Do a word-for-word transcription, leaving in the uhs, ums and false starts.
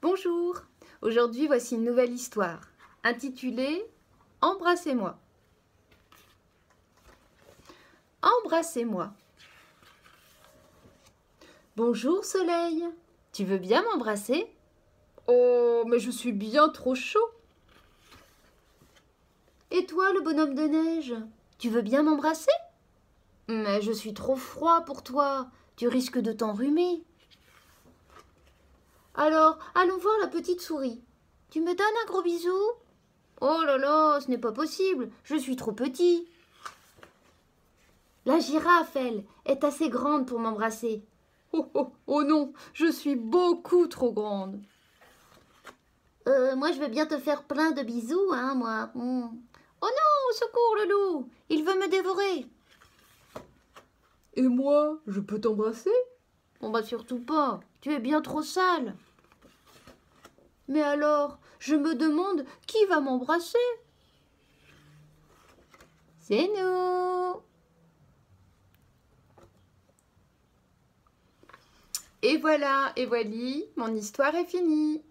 Bonjour, aujourd'hui voici une nouvelle histoire, intitulée « Embrassez-moi ». Embrassez-moi. Bonjour Soleil, tu veux bien m'embrasser? Oh, mais je suis bien trop chaud. Et toi, le bonhomme de neige, tu veux bien m'embrasser? Mais je suis trop froid pour toi, tu risques de t'enrhumer. Alors, allons voir la petite souris. Tu me donnes un gros bisou? Oh là là, ce n'est pas possible, je suis trop petit. La girafe, elle, est assez grande pour m'embrasser. Oh, oh, oh non, je suis beaucoup trop grande. Euh, moi, je veux bien te faire plein de bisous, hein, moi. Mm. Oh non, au secours, le loup, il veut me dévorer. Et moi, je peux t'embrasser? Bon, bah surtout pas, tu es bien trop sale. Mais alors, je me demande qui va m'embrasser? C'est nous. Et voilà, et voili, mon histoire est finie.